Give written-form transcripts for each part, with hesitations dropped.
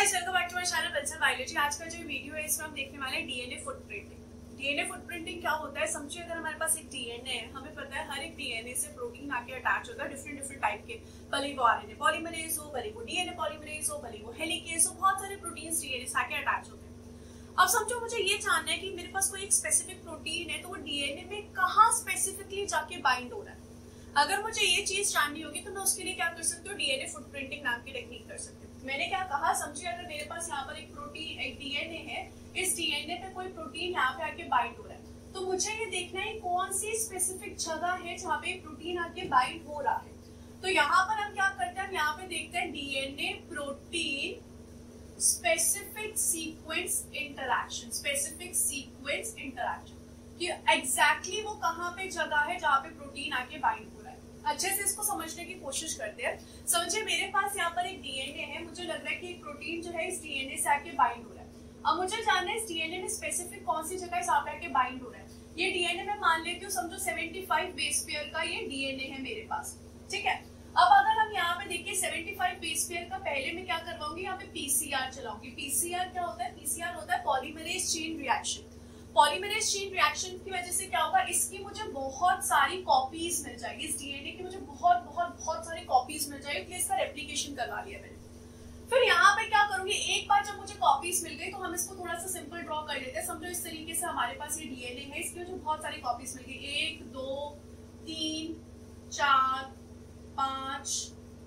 Guys, welcome back to my channel Pulsar biology. आज का जो वीडियो है इसमें हम देखने वाले हैं डीएनए फुटप्रिंटिंग। डीएनए फुटप्रिंटिंग क्या होता है समझिए। अगर हमारे पास एक डीएनए है, हमें पता है हर एक डीएनए से प्रोटीन आके अटैच होता है डिफरेंट टाइप के, भले वो आरएनए पॉलीमरेज हो, भले वो डीएनए पॉलीमरेज हो, भले वो हेलिकेज हो, बहुत सारे प्रोटीन्स डीएनए से आके अटैच होते हैं। अब समझो मुझे ये जानना है कि मेरे पास कोई एक स्पेसिफिक प्रोटीन है, तो वो डीएनए में कहाँ स्पेसिफिकली जाके बाइंड हो रहा है। अगर मुझे ये चीज जाननी होगी तो मैं उसके लिए क्या कर सकती हूँ, डीएनए फुटप्रिंटिंग नाम की टेक्निक कर सकती हूँ। मैंने क्या कहा समझिए, अगर मेरे पास यहाँ पर एक प्रोटीन, एक डीएनए है, इस डीएनए पे कोई प्रोटीन यहाँ पे आके बाइंड हो रहा है, तो मुझे ये देखना है कौन सी स्पेसिफिक जगह है जहाँ पे प्रोटीन आके बाइंड हो रहा है। तो यहाँ पर हम क्या करते हैं, हम यहाँ पे देखते हैं DNA protein specific sequence interaction, specific sequence interaction, कि एग्जैक्टली वो कहाँ पे जगह है जहाँ पे प्रोटीन आके बाइंड हो रहा है। अच्छे से इसको समझने की कोशिश करते हैं। समझिए मेरे पास यहाँ पर एक डीएनए है, मुझे लग रहा है कि एक प्रोटीन जो है इस डीएनए से आके बाइंड हो रहा है। अब मुझे जानना है इस डीएनए में स्पेसिफिक कौन सी जगह यहाँ पे आके बाइंड हो रहा है। ये डीएनए में मान लेती हूँ, समझो 75 बेस पेयर का ये डीएनए है मेरे पास, ठीक है। अब अगर हम यहाँ पे देखिए 75 बेस पेयर का पहले मैं क्या करवाऊंगी, यहाँ पे पीसीआर चलाऊंगी। पीसीआर क्या होता है, पीसीआर होता है polymerase chain reaction. Polymerase chain reaction की वजह से क्या होगा, इसकी मुझे बहुत सारी कॉपीज मिल जाएगी, इस डीएनए की मुझे बहुत सारी कॉपीज मिल जाएगी, इसलिए इसका रेप्लिकेशन करवा लिया मैंने। फिर यहाँ पे क्या करूंगी, एक बार जब मुझे कॉपीज मिल गई तो हम इसको थोड़ा सा सिंपल ड्रॉ कर लेते हैं। समझो इस तरीके से हमारे पास ये डीएनए है, इसकी मुझे बहुत सारी कॉपीज मिल गई, 1 2 3 4 5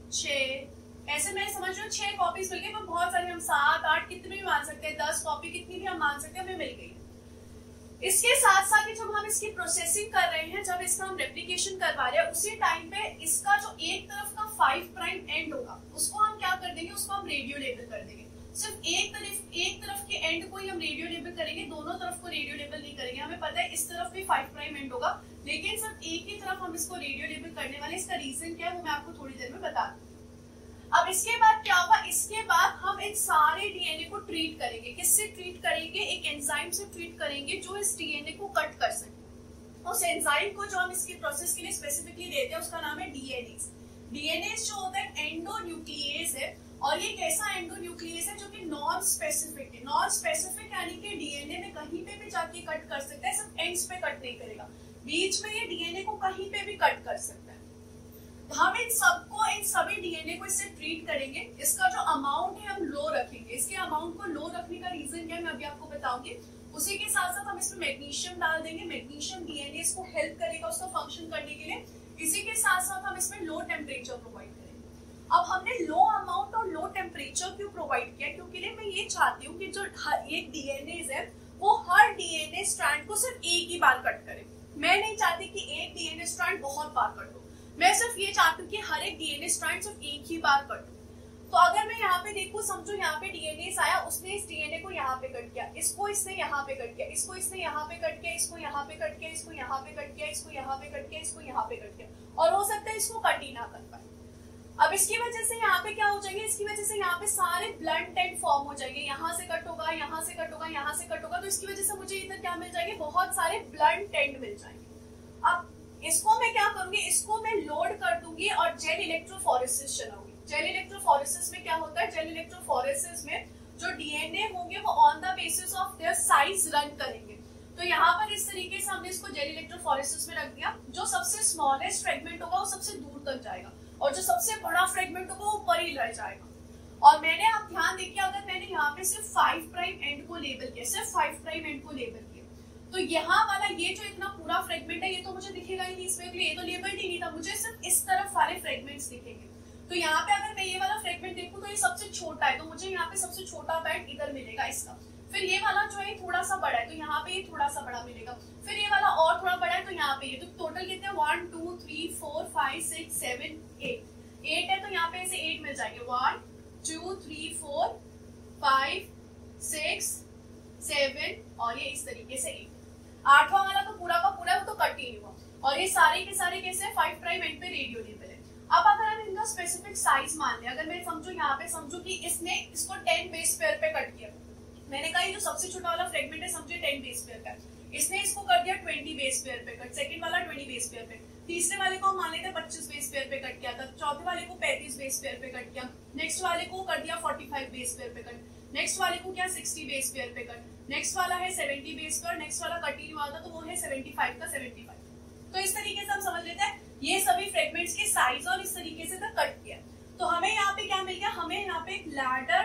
6, ऐसे मैं समझ रही हूँ 6 कॉपीज मिल गई। पर बहुत सारी, हम 7 8 कितने भी मान सकते हैं, 10 कॉपी कितनी भी हम मान सकते हैं, हमें मिल गई। इसके साथ साथ ही जब हम इसकी प्रोसेसिंग कर रहे हैं, जब इसका हम रेप्लिकेशन करवा रहे हैं, उसी टाइम पे इसका जो एक तरफ का 5 प्राइम एंड होगा उसको हम क्या कर देंगे, उसको हम रेडियो लेबल कर देंगे। सिर्फ एक तरफ के एंड को ही हम रेडियो लेबल करेंगे, दोनों तरफ को रेडियो लेबल नहीं करेंगे। हमें पता है इस तरफ भी 5 प्राइम एंड होगा, लेकिन सिर्फ एक ही तरफ हम इसको रेडियो लेबल करने वाले। इसका रीजन क्या है वो मैं आपको थोड़ी देर में बता दूँ। अब इसके बाद क्या होगा, इसके बाद हम इन सारे डीएनए को ट्रीट करेंगे। किससे ट्रीट करेंगे, एक एंजाइम से ट्रीट करेंगे जो इस डीएनए को कट कर सके। उस एंजाइम को जो हम इसकी प्रोसेस के लिए स्पेसिफिकली देते हैं उसका नाम है डीएनएज। डीएनएज जो होता है एंडोन्यूक्लिएज है, और ये कैसा एंडोन्यूक्लिएज है जो कि नॉन स्पेसिफिक है। नॉन स्पेसिफिक यानी कि डीएनए में कहीं पे भी जाके कट कर सकता है, सिर्फ एंड्स पे कट नहीं करेगा, बीच में ये डीएनए को कहीं पे भी कट कर सकता है। हम इन सभी डीएनए को इससे ट्रीट करेंगे। इसका जो अमाउंट है हम लो रखेंगे। इसके अमाउंट को लो रखने का रीजन क्या है मैं अभी आपको बताऊंगी। उसी के साथ साथ हम इसमें मैग्नीशियम डाल देंगे। मैग्नीशियम डीएनए को हेल्प करेगा उसका फंक्शन करने के लिए। इसी के साथ साथ हम इसमें लो टेम्परेचर प्रोवाइड करेंगे। अब हमने लो अमाउंट और लो टेम्परेचर क्यों प्रोवाइड किया, क्योंकि मैं ये चाहती हूँ कि जो एक डीएनए है वो हर डीएनए स्ट्रैंड को सिर्फ एक ही बार कट करे। मैं नहीं चाहती कि एक डीएनए स्ट्रैंड बहुत बार कट हो, मैं सिर्फ ये चाहती हूँ कि हर एक डीएनए स्ट्रैंड सिर्फ एक ही बार कट हो। तो अगर मैं यहाँ पे देखूँ, समझो यहाँ पे डीएनए आया, उसने इस डीएनए को यहाँ पे कट किया, इसको इसने यहाँ पे कट किया, इसको इसने यहाँ पे कट किया, इसको यहाँ पे कट किया, इसको यहाँ पे कट किया, इसको यहाँ पे कट किया, इसको यहाँ पे कट किया, और हो सकता है इसको कट ही ना कर पाए। अब इसकी वजह से यहाँ पे क्या हो जाएगी, इसकी वजह से यहाँ पे सारे ब्लंट एंड फॉर्म हो जाएंगे। यहाँ से कट होगा, यहाँ से कट होगा, यहाँ से कट होगा, तो इसकी वजह से मुझे इधर क्या मिल जाएंगे, बहुत सारे ब्लंट एंड मिल जाएंगे। अब इसको मैं क्या करूंगी, इसको मैं लोड कर दूंगी और जेल इलेक्ट्रोफोरेसिस चलाऊंगी। जेल इलेक्ट्रोफोरेसिस में क्या होता है, जेल इलेक्ट्रोफोरेसिस में जो डीएनए होंगे वो on the basis of their size run करेंगे। तो यहाँ पर इस तरीके से हमने इसको जेल इलेक्ट्रोफोरेसिस में रख दिया। जो सबसे स्मॉलेस्ट फ्रेगमेंट होगा वो सबसे दूर तक जाएगा, और जो सबसे बड़ा फ्रेगमेंट होगा वो ऊपर ही रह जाएगा। और मैंने, आप ध्यान देखिए, अगर मैंने यहाँ पे सिर्फ 5 प्राइम एंड को लेबल किया, सिर्फ 5 प्राइम एंड को लेबल किया, तो यहाँ वाला ये जो इतना पूरा फ्रेगमेंट है ये तो मुझे दिखेगा ही नहीं इसमें, ये तो लेबल्ड ही नहीं था, मुझे सिर्फ इस तरफ वाले फ्रेगमेंट्स दिखेंगे। तो यहाँ पे अगर मैं ये वाला फ्रेगमेंट देखूं तो ये सबसे छोटा है, तो मुझे यहाँ पे सबसे छोटा बैंड इधर मिलेगा इसका। फिर ये वाला जो है थोड़ा सा बड़ा है, तो यहाँ पे ये थोड़ा सा बड़ा मिलेगा। फिर ये वाला और थोड़ा बड़ा है, तो यहाँ पे ये, तो टोटल कितने 1 2 3 4 5 6 7 8 है, तो यहाँ पे ऐसे 8 मिल जाएंगे, 1 2 3 4 5 6 7, और ये इस तरीके से 8। 8वां वाला तो पूरा का पूरा तो कट ही नहीं हुआ, और ये सारे के सारे कैसे 5 प्राइम एंड पे रेडियो लेबल है। अब अगर हम इनका स्पेसिफिक साइज मान लें, अगर मैं समझू यहाँ पे समझू कि इसने इसको 10 बेस पेयर पे कट किया, मैंने कहा ये जो सबसे छोटा वाला फ्रेगमेंट है समझे 10 बेस पेयर का, इसने इसको कर दिया 20 बेस पेयर पे कट, सेकंड वाला 20 बेस पेयर पे, तीसरे वाले को मान लेते 25 बेस पेयर पे कट किया था, चौथे वाले को 35 बेस पेयर पे कट किया, नेक्स्ट वाले को कर दिया 45 45 बेस पेयर पे कट, नेक्स्ट वाले को क्या 60 बेस पेयर पे कट, नेक्स्ट वाला है 70 बेस पे और नेक्स्ट वाला कट ही नहीं हुआ था तो वो है 75 का 75। तो इस तरीके से हम समझ लेते हैं ये सभी फ्रेगमेंट्स के साइज और इस तरीके से था कट किया। तो हमें यहाँ पे क्या मिल गया, हमें यहाँ पे एक लैडर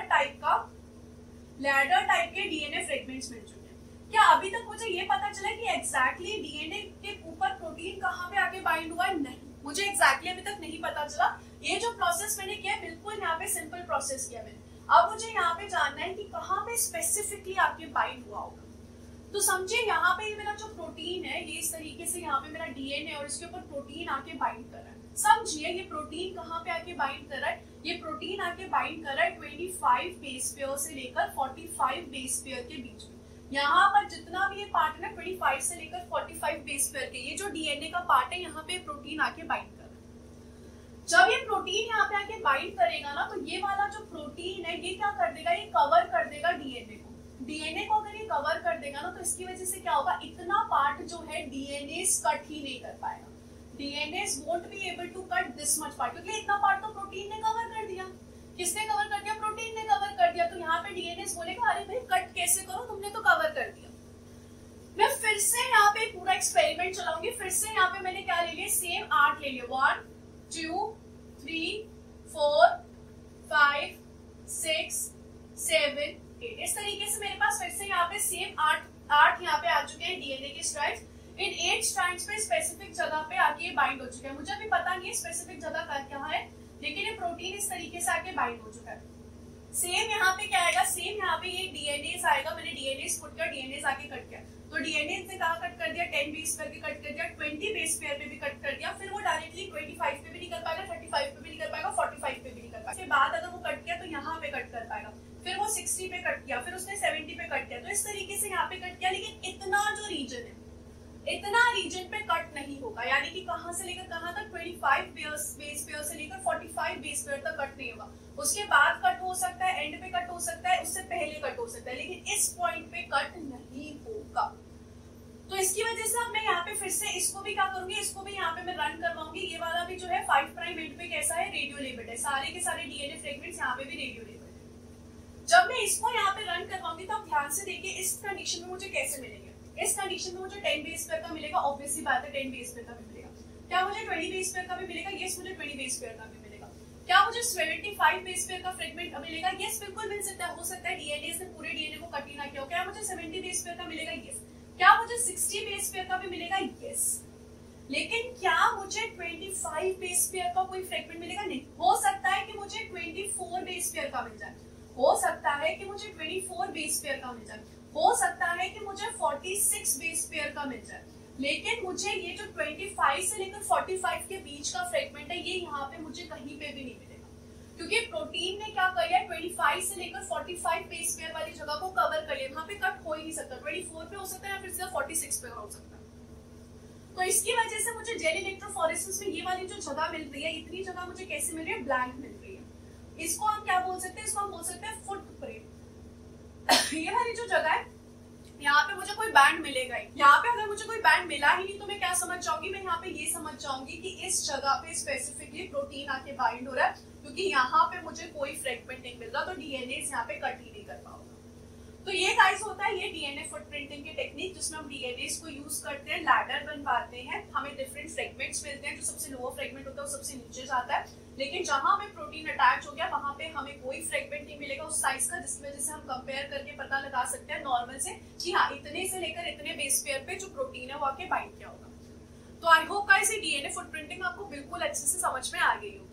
टाइप के डीएनए फ्रेगमेंट्स मिल चुके हैं। क्या अभी तक मुझे ये पता चला कि एग्जैक्टली डीएनए के ऊपर प्रोटीन कहाँ पे आके बाइंड हुआ है? नहीं, मुझे एग्जैक्टली अभी तक नहीं पता चला। ये जो प्रोसेस मैंने किया बिल्कुल यहाँ पे सिंपल प्रोसेस किया मैंने। अब मुझे यहाँ पे जानना है कि कहाँ पे स्पेसिफिकली आके बाइंड हुआ होगा। तो समझिए यहाँ पे मेरा जो प्रोटीन है ये इस तरीके से यहाँ पे मेरा डीएनए और इसके ऊपर प्रोटीन आके बाइंड कर रहा है। समझिए ये प्रोटीन कहाँ पे आके बाइंड कर रहा है, ये प्रोटीन आके बाइंड कर रहा है 25 बेस पेयर से लेकर 45 बेस पेयर के बीच में। यहाँ पर जितना भी ये पार्ट है 25 से लेकर 45 बेस पेयर के, ये जो डीएनए का पार्ट है यहाँ पे प्रोटीन आके बाइंड कर रहा है। जब ये प्रोटीन यहाँ पे आके बाइंड करेगा ना तो ये वाला जो प्रोटीन है ये क्या कर देगा, ये कवर कर देगा डीएनए को। डीएनए को अगर ये कवर कर देगा ना तो इसकी वजह से क्या होगा, इतना पार्ट जो है डीएनए कट ही नहीं कर पाएगा। DNA won't be able to cut this much part, क्योंकि इतना पार्ट तो प्रोटीन ने कवर कर दिया। किसने कवर कर दिया? प्रोटीन ने कवर कर दिया। तो यहाँ पे डीएनए बोलेगा अरे भाई कट कैसे करो, तुमने तो कवर कर दिया। मैं फिर से यहाँ पे पूरा एक्सपेरिमेंट चलाऊंगी। फिर से यहाँ पे मैंने क्या ले लिया, सेम 8 ले लिया, 1 2 3 4 5 6 7 8। इस तरीके से मेरे पास फिर से यहाँ पे सेम 8 यहाँ पे आ चुके हैं डीएनए के स्ट्रैंड्स। इन 8 स्ट्रैंड्स पे स्पेसिफिक जगह पे आके बाइंड हो चुके हैं। मुझे अभी पता नहीं है स्पेसिफिक जगह क्या है, लेकिन ये प्रोटीन इस तरीके से आके बाइंड हो चुका है। सेम यहाँ पे क्या आएगा, सेम यहाँ पे ये डीएनए आएगा। मैंने डीएनए पुट कर डीएनए आके कट किया, तो डीएनए से कहाँ कट कर दिया, 10 बेस पेयर पे कट कर दिया, 20 बेस पेयर पे भी कट कर दिया। फिर वो डायरेक्टली 25 पे भी नहीं कर पाएगा, 35 पे भी नहीं कर पाएगा, 45 पे भी नहीं कर पाएगा। उसके बाद अगर वो कट किया तो यहाँ पे कट कर पाएगा। फिर वो 60 पे कट किया, फिर उसने 70 पे कट किया। तो इस तरीके से यहाँ पे कट किया, लेकिन इतना जो रीजन है, इतना रीजन पे कट नहीं होगा। यानी कि कहां से लेकर कहां तक, 25 बेस पेयर से लेकर 45 बेस पेयर तक कट नहीं होगा। उसके बाद कट हो सकता है, एंड पे कट हो सकता है, उससे पहले कट हो सकता है, लेकिन इस पॉइंट पे कट नहीं होगा। तो इसकी वजह से अब मैं यहाँ पे फिर से इसको भी क्या करूंगी, इसको भी यहाँ पे मैं रन करवाऊंगी। ये वाला भी जो है 5 प्राइम एंड पे कैसा है, रेडियो लेबल्ड है। सारे के सारे डीएनए फ्रेगमेंट्स यहाँ पे भी रेडियो लेबल्ड है। जब मैं इसको यहाँ पे रन करवाऊंगी तो आप ध्यान से देखिए इस कंडीशन में मुझे कैसे मिलेंगे। इस कंडीशन में मुझे 10 बेस पेयर का मिलेगा, ऑब्वियसली बात है 10 बेस पेयर का भी मिलेगा। क्या मुझे 20 बेस पेयर का भी मिलेगा? यस, मुझे 20 बेस पेयर का भी मिलेगा। क्या मुझे 75 बेस पेयर का फ्रेगमेंट मिलेगा? यस, बिल्कुल मिल सकता है। हो सकता है डीएनए से पूरे डीएनए को कट ही ना किया हो। क्या मुझे 70 बेस पेयर का मिलेगा? यस। क्या मुझे 60 बेस पेयर का भी मिलेगा? यस। लेकिन क्या मुझे 25 बेस पेयर का कोई फ्रेगमेंट मिलेगा? नहीं। हो सकता है कि मुझे 24 बेस पेयर का मिल जाए, हो सकता है कि मुझे 24 बेस पेयर का मिल जाए, हो सकता है कि मुझे 46 बेस पेयर का मिल जाए। लेकिन मुझे ये जो 25 से लेकर 45 के बीच का फ्रेगमेंट है ये यहाँ पे मुझे कहीं पे भी नहीं मिलेगा, क्योंकि प्रोटीन ने क्या किया, 25 से लेकर 45 बेस पेयर वाली जगह को कवर कर लिया। वहां पे कट हो ही नहीं सकता। 24 पे हो सकता है या फिर सीधा 46 पे हो सकता है। तो इसकी वजह से मुझे जेल इलेक्ट्रोफोरेसिस में ये वाली जो जगह मिल रही है, इतनी जगह मुझे कैसे मिल रही है, ब्लैंक मिल रही है। इसको हम क्या बोल सकते हैं, इसको हम बोल सकते हैं फुटप्रिंट। ये वाली जो जगह है यहाँ पे मुझे कोई बैंड मिलेगा ही। यहाँ पे अगर मुझे कोई बैंड मिला ही नहीं तो मैं क्या समझ जाऊंगी, मैं यहाँ पे ये समझ जाऊंगी कि इस जगह पे स्पेसिफिकली प्रोटीन आके बाइंड हो रहा है, क्योंकि यहाँ पे मुझे कोई फ्रेगमेंट नहीं मिल रहा, तो डीएनए यहाँ पे कट ही नहीं कर पाऊंगा। तो ये गाइस होता है ये डीएनए फुटप्रिंटिंग की टेक्निक, जिसमें हम डीएनए को यूज करते हैं, लैडर बनवाते हैं, हमें डिफरेंट फ्रेगमेंट्स मिलते हैं। जो सबसे लोअर फ्रेगमेंट होता है वो सबसे नीचे जाता है, लेकिन जहां हमें प्रोटीन अटैच हो गया वहां पे हमें कोई फ्रेगमेंट नहीं मिलेगा उस साइज का, जिसकी वजह से हम कंपेयर करके पता लगा सकते हैं नॉर्मल से कि हाँ इतने से लेकर इतने बेस पेयर पे जो प्रोटीन है वो आके बाइंड किया होगा। तो आई होप गाइस ये डीएनए फुटप्रिंटिंग आपको बिल्कुल अच्छे से समझ में आ गई होगी।